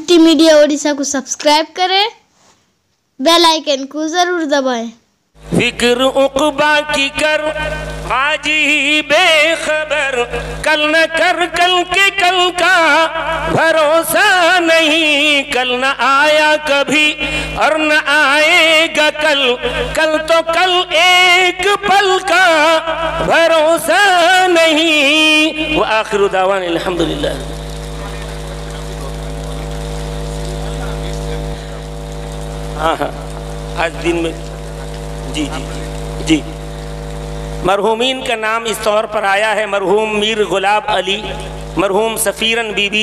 City media Odisha को subscribe करें, bell icon को जरूर दबाएं। फिक्र उक़बा की कर आज ही बेखबर, कल न कर कल के कल का भरोसा नहीं। कल न आया कभी और न आएगा कल, कल तो कल एक पल का भरोसा नहीं। व आखिरु दावाना अल्हम्दुलिल्लाह। हाँ, आज दिन में जी जी जी मरहूमीन का नाम इस तौर पर आया है। मरहूम मीर गुलाब अली, मरहूम सफ़ीरन बीबी,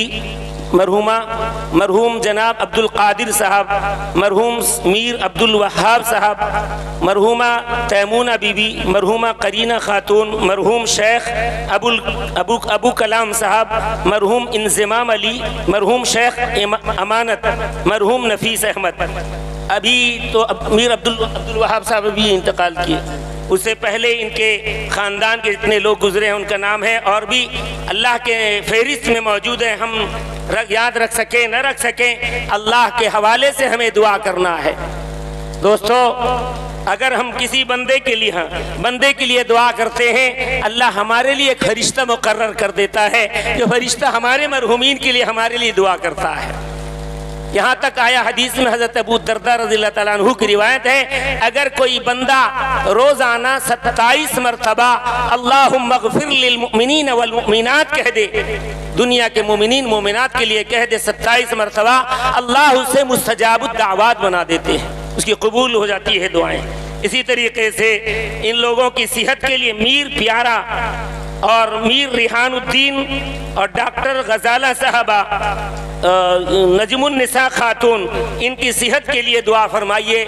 मरहूम जनाब अब्दुल कादिर साहब, मरहूम मीर अब्दुल वहाब साहब, मरहूमा तैमूना बीबी, मरहूमा करीना खातून, मरहूम शेख अबू कलाम साहब, मरहूम इंज़िमाम अली, मरहूम शेख अमानत, मरहूम नफीस अहमद। अभी तो मीर अब्दुल वहाब साहब भी इंतकाल किए, उससे पहले इनके ख़ानदान के जितने लोग गुजरे हैं उनका नाम है, और भी अल्लाह के फहरिस्त में मौजूद है। हम याद रख सकें न रख सकें, अल्लाह के हवाले से हमें दुआ करना है। दोस्तों, अगर हम किसी बंदे के लिए दुआ करते हैं, अल्लाह हमारे लिए एक फरिश्ता मुकर्रर कर देता है, जो फरिश्ता हमारे मरहूमीन के लिए हमारे लिए दुआ करता है। यहाँ तक आया हदीस में, हज़रत अबू दरदा रज़ियल्लाहु तआला अन्हु की रिवायत है, अगर कोई बंदा रोज़ाना 27 मरतबा अल्लाहुम्मा ग़फ़िर लिल मुमिनीन वल मुमिनात कह दे, दुनिया के मुमिनीन मोमिनात के लिए कह दे 27 मरतबा, अल्लाह उसे मुस्तजाबुद दावात बना देते हैं, उसकी कबूल हो जाती है दुआएं। इसी तरीके से इन लोगों की सेहत के लिए मीर प्यारा और मीर रिहानुद्दीन और डॉक्टर गजाला साहबा, नजमुन्निसा खातून, इनकी सेहत के लिए दुआ फरमाइए।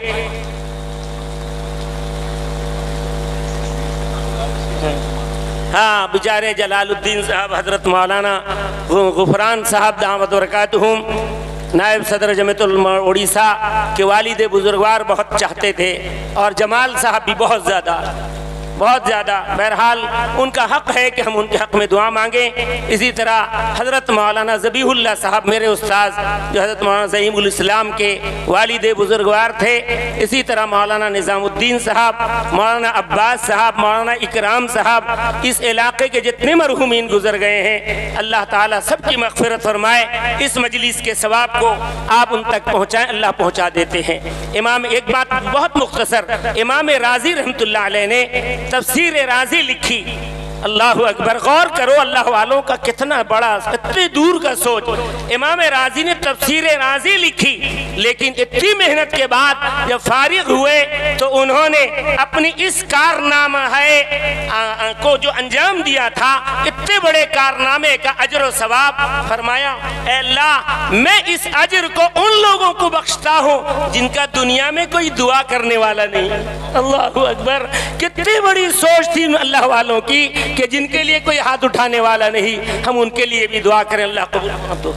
हाँ, बेचारे जलालुद्दीन साहब, हजरत मौलाना गुफरान साहब दामत बरकातुहुम, नायब सदर जमीयतुल उलमा उड़ीसा के वालिद बुजुर्गवार बहुत चाहते थे, और जमाल साहब भी बहुत ज़्यादा। बहरहाल उनका हक़ है कि हम उनके हक़ में दुआ मांगें। इसी तरह हज़रत मौलाना ज़बीहुल्लाह साहब, मेरे उस्ताद, जो हज़रत मौलाना ज़हीमुल इस्लाम के वालिद बुजुर्गवार थे, इसी तरह मौलाना निज़ामुद्दीन साहब, मौलाना अब्बास साहब, मौलाना इकराम साहब, इस इलाके के जितने मरहूमीन गुजर गए हैं, अल्लाह ताला सबकी मग़फ़िरत फरमाए। इस मजलिस के सवाब को आप उन तक पहुँचाएँ, अल्लाह पहुँचा देते हैं। एक बात बहुत मुख्तसर, इमाम राज़ी रहमतुल्लाह अलैह ने तफसीर राज़ी लिखी। अल्लाह अकबर, गौर करो अल्लाह वालों का कितना बड़ा, इतने दूर का सोच। इमाम राज़ी ने तफसीर राज़ी लिखी, लेकिन इतनी मेहनत के बाद जब फारिग हुए तो उन्होंने अपनी इस कारनामा को जो अंजाम दिया था, इतने बड़े कारनामे का अजर व सवाब फरमाया, ऐ अल्लाह मैं इस अजर को उन लोगों को बख्शता हूँ जिनका दुनिया में कोई दुआ करने वाला नहीं। अल्लाह अकबर, कितनी बड़ी सोच थी अल्लाह वालों की कि जिनके लिए कोई हाथ उठाने वाला नहीं, हम उनके लिए भी दुआ करें। अल्लाह कबूल।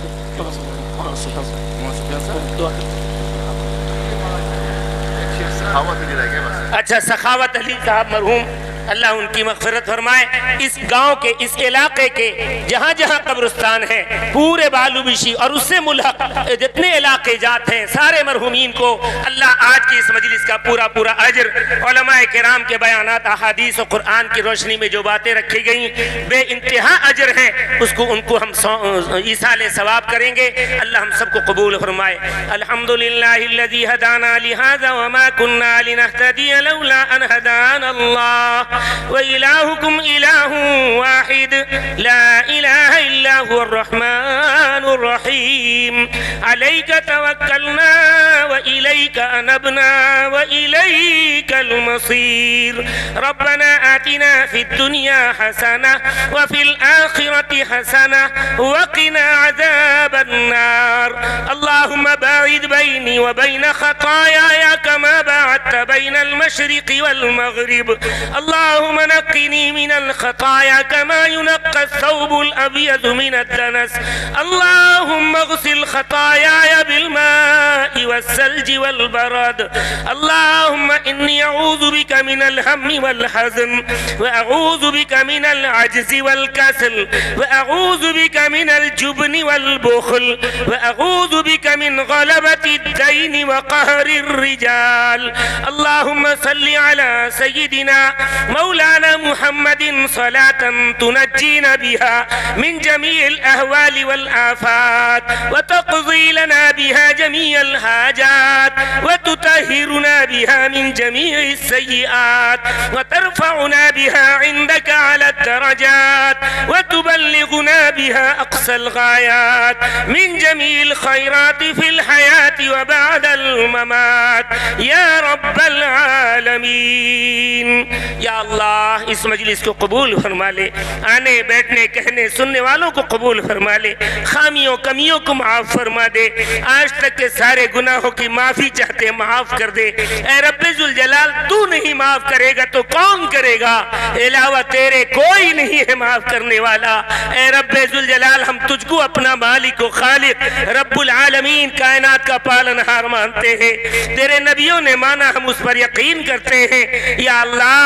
अच्छा, सखावत अली साहब मरहूम, अल्लाह उनकी मग़फ़िरत फरमाए। इस गांव के, इस इलाके के जहाँ जहाँ कब्रिस्तान है, पूरे बालूबिशी और उससे मुल्हक़ जितने इलाके जात हैं, सारे मरहूमीन को अल्लाह आज की इस मजलिस का पूरा अजर, उलमाए किराम के बयानात, अहादीस और कुरान की रोशनी में जो बातें रखी गई बे इंतहा अजर हैं, उसको उनको हम ईसाले सवाब करेंगे। अल्लाह हम सबको कबूल फरमाए। अल्हम्दुलिल्लाहिल्लज़ी हदाना लिहाज़ा वमा कुन्ना लिनहतदिया लौला अन हदाना अल्लाह व इलाहुकुम इलाहुन वाहिद ला इलाहा इल्ला हुवर रहमानुर रहीम अलैका तवक्कलना व इलैका अनबना व इलैकल मसीर रब्बना आतिना फिद दुनिया हसना व फिल आखिरति हसना व क़िना अज़ाबन नार अल्लाहुम्मा बाइद बैनी व बैन ख़तायाया कमा बाअदत बैनल मशरिक़ि वल मग़रिब अल्लाहुम्मा नक़्क़िनी मिनल ख़ताया कमा युनक़्क़ा अस-सौबुल अबयज़ु मिनद दनस अल्लाहुम्मा इग़सिल ख़तायाया बिल माइ والثلج والبرد اللهم إني أعوذ بك من الهم والحزن وأعوذ بك من العجز والكسل وأعوذ بك من الجبن والبخل وأعوذ بك من غلبة الدين وقهر الرجال اللهم صل على سيدنا مولانا محمد صلاة تنجينا بها من جميع الأهوال والآفات وتقضي لنا بها جميع الحاجات وتطهرنا بها من جميع السيئات وترفعنا بها عندك على الدرجات وتبلغنا بها أقصى الغايات من جميع الخيرات في الحياة وبعد الممات يا رب العالمین۔ یا اللہ اس مجلس کو قبول فرما لے، آنے بیٹھنے کہنے سننے والوں کو قبول فرما لے، خامیوں کمیوں کو معاف فرما دے، آج تک کے سارے گناہوں کی معافی چاہتے معاف کر دے۔ اے رب ذوالجلال تو نہیں معاف کرے گا تو کون کرے گا؟ علاوہ تیرے کوئی نہیں ہے معاف کرنے والا۔ اے رب ذوالجلال ہم تجھ کو اپنا مالک و خالق رب العالمین کائنات کا پالنہار مانتے ہیں، تیرے نبیوں نے مانا ہم اس پر یقین کرتے ہیں۔ یا اللہ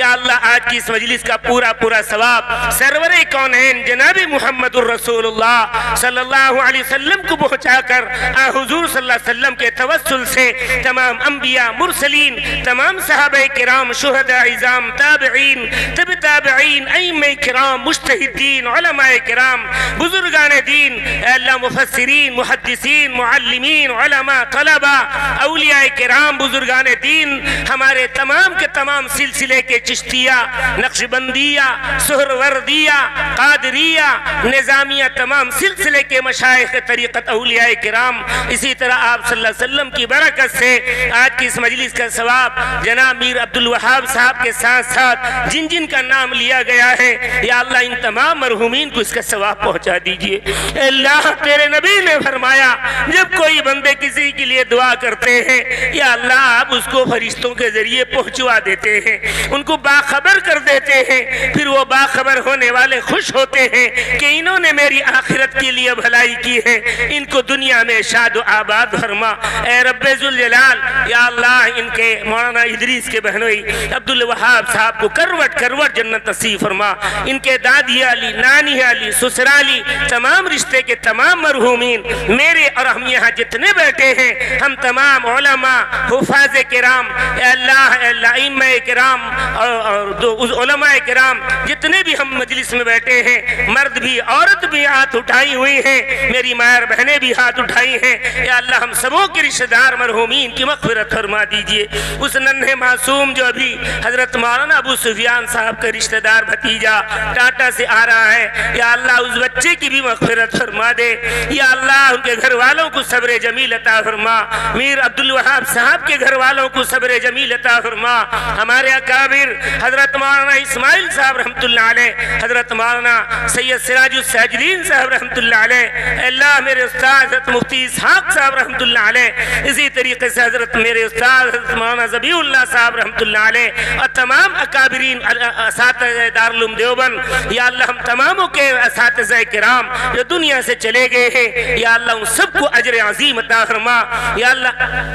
آج کی اس مجلس کا پورا ثواب سرور کونین جناب محمد الرسول اللہ صلی اللہ علیہ وسلم کو پہنچا کر حضور صلی اللہ علیہ وسلم کے توسل سے تمام انبیاء مرسلین، تمام صحابہ کرام، شہداء عظام، تابعین، تب تابعین، ائمہ کرام، مجتہدین، علماء کرام، بزرگان دین، اے اللہ مفسرین، محدثین، معلمین، علماء، طلبہ، اولیاء کرام، بزرگان دین، ہمارے تمام کے تمام سلسلے کے چشتیہ، نقشبندیہ، سہروردیہ، قادریہ، نظامیہ، تمام سلسلے کے مشائخ طریقت اولیاء کرام، اسی طرح آپ صلی اللہ علیہ وسلم کی برکت سے آج کی اس مجلس کا ثواب جناب میر عبدالوہاب صاحب کے ساتھ ساتھ جن کا نام لیا گیا ہے، یا اللہ ان تمام مرحومین کو اس کا ثواب پہنچا دیجئے۔ اللہ تیرے نبی نے فرمایا جب کوئی بندے کسی کے لیے دعا کرتے ہیں یا اللہ آپ اس کو فرشتوں کے ذریعے پہنچوا دیتے ہیں، ان کو باخبر کر دیتے ہیں، پھر وہ باخبر ہونے والے خوش ہوتے ہیں کہ انہوں نے میری آخرت کے لیے بھلائی کی ہے، ان کو دنیا میں شاد و آباد فرما۔ اے رب ذوالجلال یا اللہ ان کے مولانا ادریس کے بہنوئی عبدالوہاب صاحب کو کروٹ جنت نصیب فرما، ان کے دادی علی، نانی علی، سسرالی، تمام رشتے کے تمام مرحومین، میرے اور ہم یہاں جتنے بیٹھے ہیں، ہم تمام علماء، حفاظ کرام، اے اللہ ائمہ کرام اور علماء کرام جتنے بھی ہم مجلس میں بیٹھے ہیں، مرد بھی عورت بھی ہاتھ اٹھائی ہوئی ہیں، میری مائر بہنیں بھی ہاتھ اٹھائی ہیں، یا اللہ ہم سبوں کے رشتہ دار مرحومین کی مغفرت فرما دیجئے۔ اس ننھے معصوم جو ابھی حضرت مولانا ابو سفیان صاحب کا رشتہ دار بھتیجا ٹاٹا سے آ رہا ہے، یا اللہ اس بچے کی بھی مغفرت فرما دے، یا اللہ ان کے گھر والوں کو صبر جمیل عطا فرما، میر عبدالوہاب صاحب کے گھر والوں کو صبر جمیل عطا فرما، ہمارے اکابر حضرت مولانا اسماعیل صاحب رحمت اللہ علیہ، حضرت مولانا سید سراج الساجدین صاحب رحمت اللہ علیہ، اللہ میرے استاد حضرت مفتی اسحاق صاحب رحمت اللہ علیہ، اسی طریقے سے حضرت میرے استاد حضرت مولانا ذبیح اللہ صاحب رحمت اللہ علیہ اور تمام اکابرین اساتذہ دارالعلوم دیوبند، یا اللہ ہم تماموں کے اساتذہ کرام جو دنیا سے چلے گئے ہیں، یا اللہ ان سب کو اجر عظیم عطا فرما۔ یا اللہ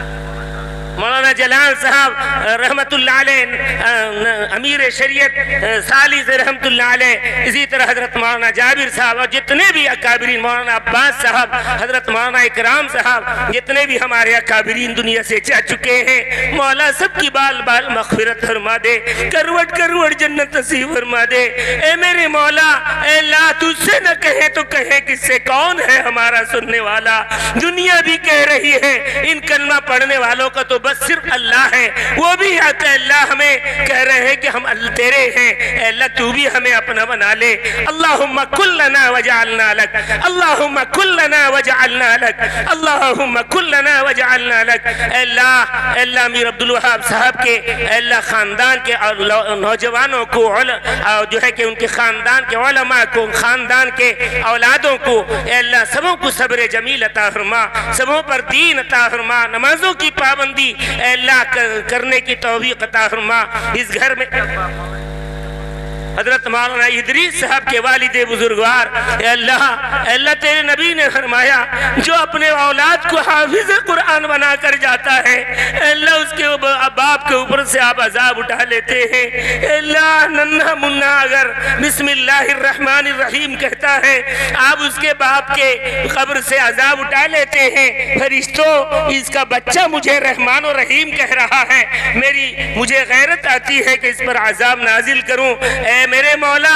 مولانا جلال صاحب رحمت اللہ علیہ، امیر شریعت سالی سے رحمت اللہ علیہ، اسی طرح حضرت مولانا جابر صاحب اور جتنے بھی اکابرین، مولانا عباس صاحب، حضرت مولانا اکرام صاحب، جتنے بھی ہمارے اکابرین دنیا سے جا چکے ہیں، مولا سب کی بال مغفرت فرما دے، کروٹ جنت نصیب فرما دے۔ اے میرے مولا، اے اللہ تجھ سے نہ کہے تو کہے کس سے، کون ہے ہمارا سننے والا؟ دنیا بھی کہہ رہی ہے، ان کلمہ پڑھنے والوں کا تو بس صرف اللہ ہے، وہ بھی آتا ہے اللہ ہمیں کہہ رہے ہیں کہ ہم تیرے ہیں، اے اللہ تو بھی ہمیں اپنا بنا لے۔ اللہم کن لنا وجعلنا لک، اللہم کن لنا وجعلنا لک، اللہم کن لنا وجعلنا لک۔ اے اللہ میر عبدالوہاب صاحب کے، اے اللہ خاندان کے اور نوجوانوں کو، جو ہے کہ ان کے خاندان کے علماء کو، خاندان کے اولادوں کو، اے اللہ سبوں کو صبر جمیل عطا فرما، سبوں پر دین عطا فرما، نمازوں کی پابندی اے اللہ کرنے کی توفیق عطا فرما۔ اس گھر میں حضرت مولانا ادریس صاحب کے والد بزرگوار، اے اللہ تیرے نبی نے فرمایا جو اپنے اولاد کو حافظ قرآن بنا کر جاتا ہے اے اللہ اس کے باپ کے اوپر سے آپ عذاب اٹھا لیتے ہیں۔ اے اللہ ننھا منہ اگر بسم اللہ الرحمن الرحیم کہتا ہے آپ اس کے باپ کے قبر سے عذاب اٹھا لیتے ہیں۔ فرشتوں اس کا بچہ مجھے رحمان و رحیم کہہ رہا ہے، مجھے غیرت آتی ہے کہ اس پر عذاب نازل کروں۔ اے میرے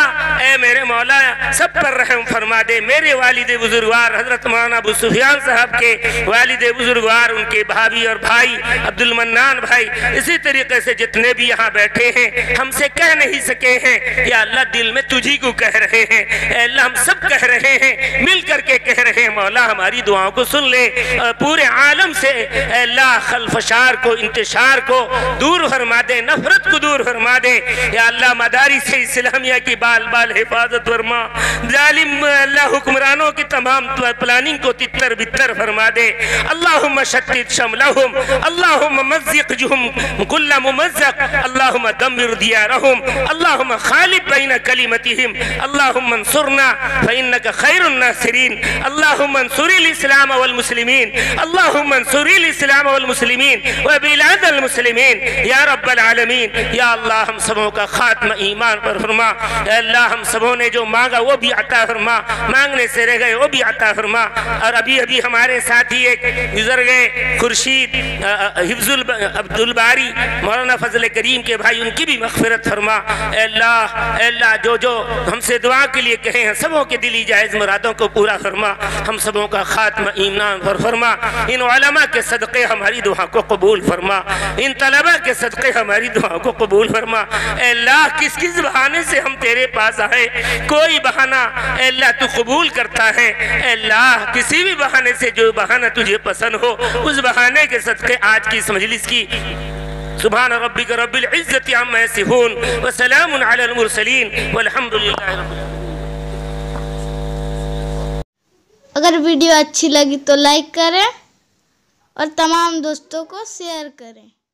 مولا سب پر رحم فرما دے۔ میرے والد بزرگوار حضرت مولانا ابو سفیان صاحب کے والد بزرگوار، ان کے بھابھی اور بھائی عبد المنان بھائی، اسی طریقے سے جتنے بھی یہاں بیٹھے ہیں ہم سے کہہ نہیں سکے ہیں، یا اللہ دل میں تجھی کو کہہ رہے ہیں۔ اے اللہ ہم سب کہہ رہے ہیں، مل کر کے کہہ رہے ہیں، مولا ہماری دعاؤں کو سن لے، پورے عالم سے اے اللہ خلفشار کو، انتشار کو دور فرما دے، نفرت کو دور فرما دے۔ یا اللہ مدارس اسلامیہ کی بال بال حفاظت فرما، ظالم اللہ حکمرانوں کی تمام پلاننگ کو تتر بتر فرما دے۔ اللہم شتت شملہم، اللہم مزقجہم کل ممزق، اللہم دمر دیارہم، اللہم خالب بین کلمتہم، اللہم انصرنا فإنک خیر الناصرین، اللہم انصر الاسلام والمسلمین، اللہم انصر الاسلام والمسلمین وبلاد المسلمین یا رب العالمین۔ یا اللہ ہم سبوں کا خاتمہ ایمان پر فرما، اے اللہ ہم سبوں نے جو مانگا وہ بھی عطا فرما، مانگنے سے رہ گئے وہ بھی عطا فرما۔ اور ابھی ہمارے ساتھی ایک گزر گئے خورشید حفظ عبد الباری مولانا فضل کریم کے بھائی، ان کی بھی مغفرت فرما۔ اے اللہ جو ہم سے دعا کے لیے کہے ہیں سبوں کے دلی جائز مرادوں کو پورا فرما، ہم سبوں کا خاتمہ ایمان پر فرما۔ ان علماء کے صدقے ہماری دعا کو قبول فرما، ان طلباء کے صدقے ہماری دعا کو قبول فرما۔ اے اللہ کس بہانے سے ہم تیرے پاس آئے، کوئی بہانہ اے اللہ تو قبول کرتا ہے۔ اے اللہ کسی بھی بہانے سے جو بہانہ تجھے پسند ہو اس بہانے کے صدقے آج کی اس مجلس کی سبحان ربک رب العزت عما یصفون وسلام علی المرسلین والحمدللہ رب العالمین۔ اگر ویڈیو اچھی لگی تو لائک کریں اور تمام دوستوں کو شیئر کریں۔